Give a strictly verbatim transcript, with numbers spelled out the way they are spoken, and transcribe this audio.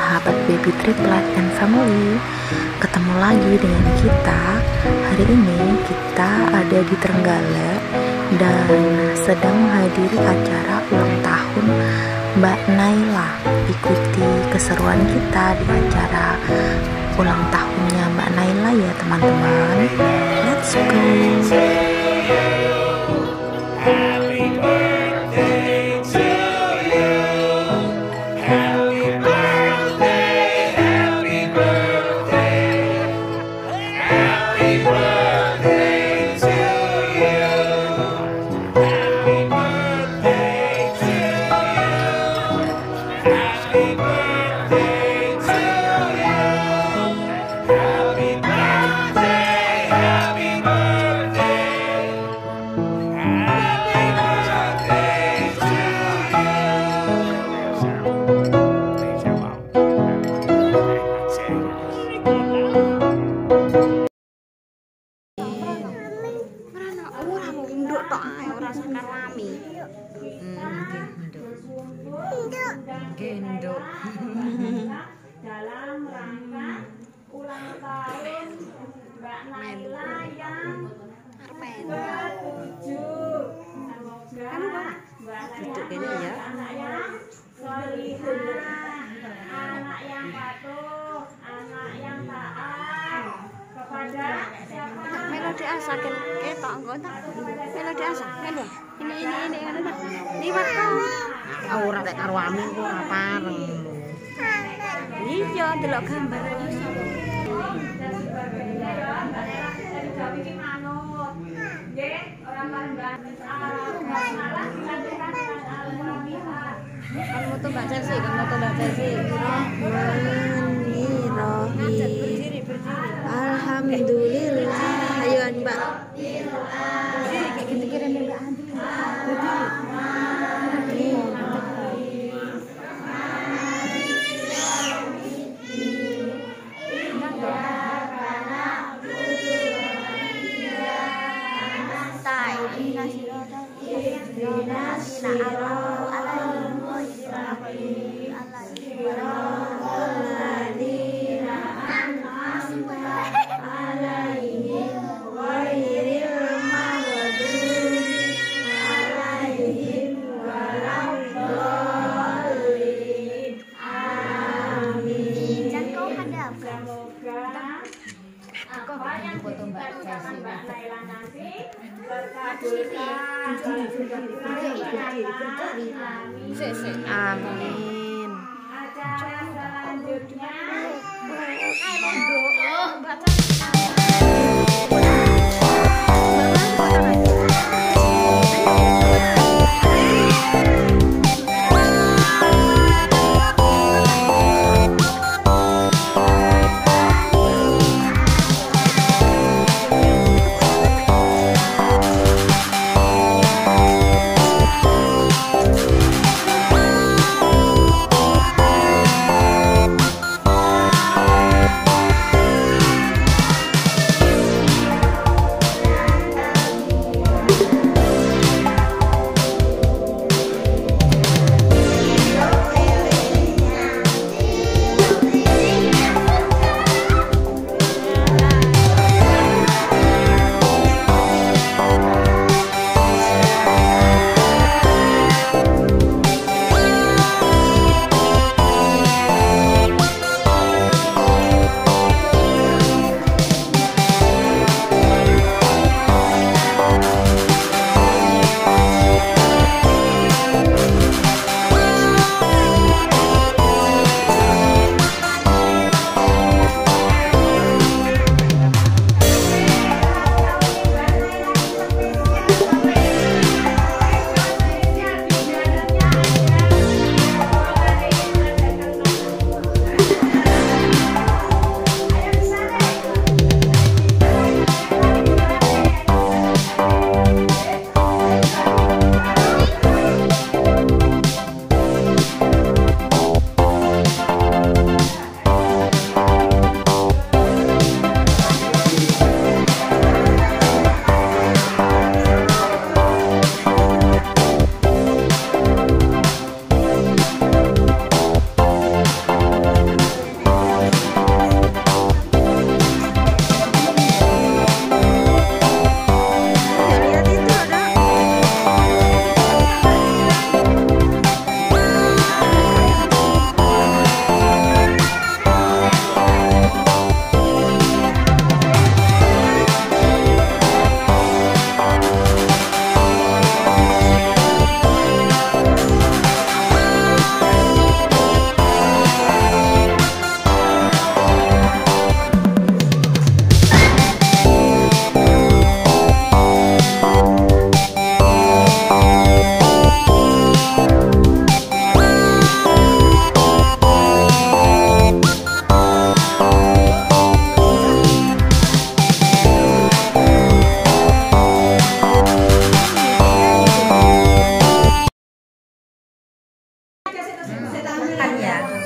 sahabat Baby Triplet and Family. Ketemu lagi dengan kita. Hari ini kita ada di Trenggalek dan sedang menghadiri acara ulang tahun Mbak Naila. Ikuti keseruan kita di acara ulang tahunnya Mbak Naila ya teman-teman. Let's go. Happy birthday to you. Happy birthday, happy birthday. Happy birthday to you. Happy birthday to you. Happy birthday to you. Happy birthday, happy birthday. Gendok dalam rangka ulang tahun Mbak Naila yang ketujuh. Semoga Mbak Naila anak yang solihah, anak yang patuh, anak yang taat kepada siapa? Melodi asa ketok anggota. Melodi asa. Melu. Ini ini ini ngono ta. Liwat kau. ora nek karo amin kok ora pareng. Iya, delok gambar iso. Kan moto Mbak Chelsea, kan moto Mbak Chelsea. Bismillahirrahmanirrahim. Alhamdulillah. Ayo Mbak. Kira-kira Mbak Andi. Amin. Acara selanjutnya makan ya.